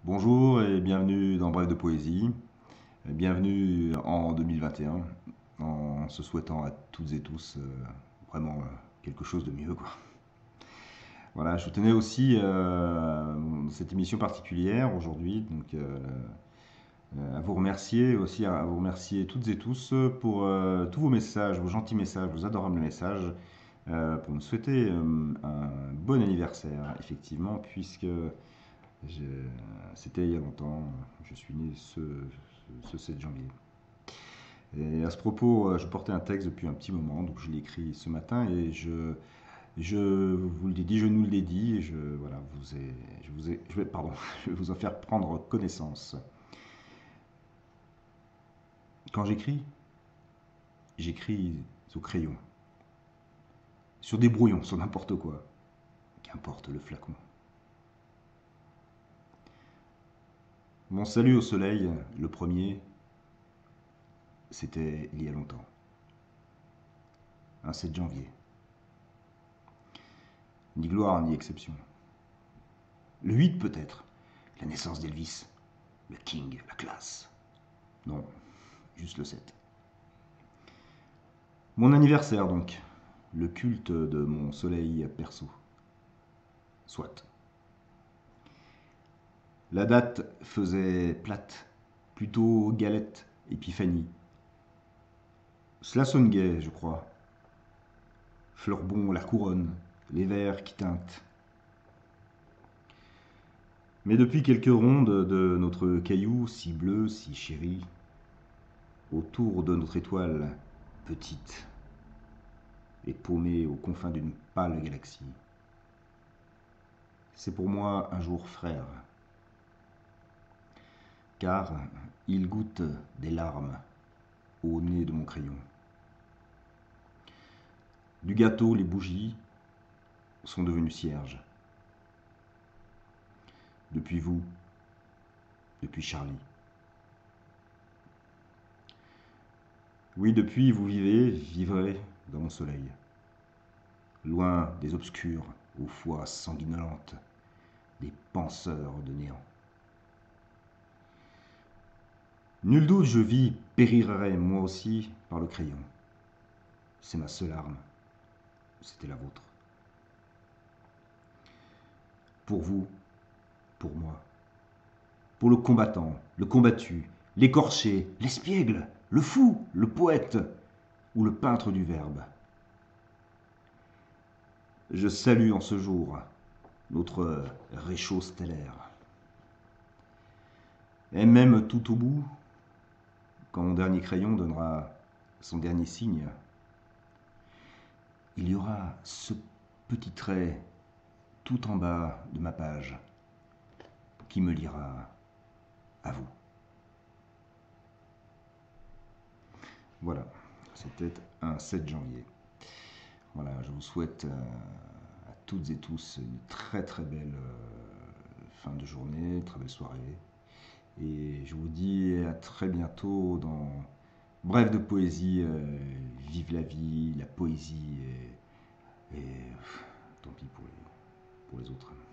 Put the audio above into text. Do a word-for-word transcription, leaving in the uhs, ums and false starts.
Bonjour et bienvenue dans Bref de Poésie. Bienvenue en deux mille vingt et un, en se souhaitant à toutes et tous euh, vraiment euh, quelque chose de mieux, quoi. Voilà, je tenais aussi euh, cette émission particulière aujourd'hui, donc euh, euh, à vous remercier aussi, à vous remercier toutes et tous pour euh, tous vos messages, vos gentils messages, vos adorables messages, euh, pour me souhaiter euh, un bon anniversaire, effectivement, puisque je- c'était il y a longtemps, je suis né ce, ce- ce sept janvier. Et à ce propos, euh, je portais un texte depuis un petit moment, donc je l'ai écrit ce matin et je, je vous le dédie, je nous le dédie, et je, voilà, vous ai, je vous ai, je vais, pardon, je vais vous en faire prendre connaissance. Quand j'écris, j'écris au crayon, sur des brouillons, sur n'importe quoi, qu'importe le flacon. Mon salut au soleil, le premier, c'était il y a longtemps, un sept janvier. Ni gloire ni exception. Le huit peut-être, la naissance d'Elvis, le king, la classe. Non, juste le sept. Mon anniversaire donc, le culte de mon soleil perso. Soit. La date faisait plate, plutôt galette, épiphanie. Cela sonne gai, je crois. Fleurbon, la couronne, les vers qui teintent. Mais depuis quelques rondes de notre caillou, si bleu, si chéri, autour de notre étoile petite et paumée aux confins d'une pâle galaxie, c'est pour moi un jour frère, car il goûte des larmes au nez de mon crayon. Du gâteau, les bougies sont devenues cierges. Depuis vous, depuis Charlie. Oui, depuis vous vivez, vivrez dans mon soleil, loin des obscurs aux fois sanguinolentes, des penseurs de néant. Nul doute, je vis, périrai moi aussi par le crayon. C'est ma seule arme, c'était la vôtre. Pour vous, pour moi, pour le combattant, le combattu, l'écorché, l'espiègle, le fou, le poète ou le peintre du verbe. Je salue en ce jour notre réchaud stellaire. Et même tout au bout, quand mon dernier crayon donnera son dernier signe, il y aura ce petit trait tout en bas de ma page qui me lira à vous. Voilà, c'était un sept janvier. Voilà, je vous souhaite euh, à toutes et tous une très très belle euh, fin de journée, très belle soirée. Et je vous dis à très bientôt dans Bref de Poésie. Euh, vive la vie, la poésie et, et pff, tant pis pour les, pour les autres.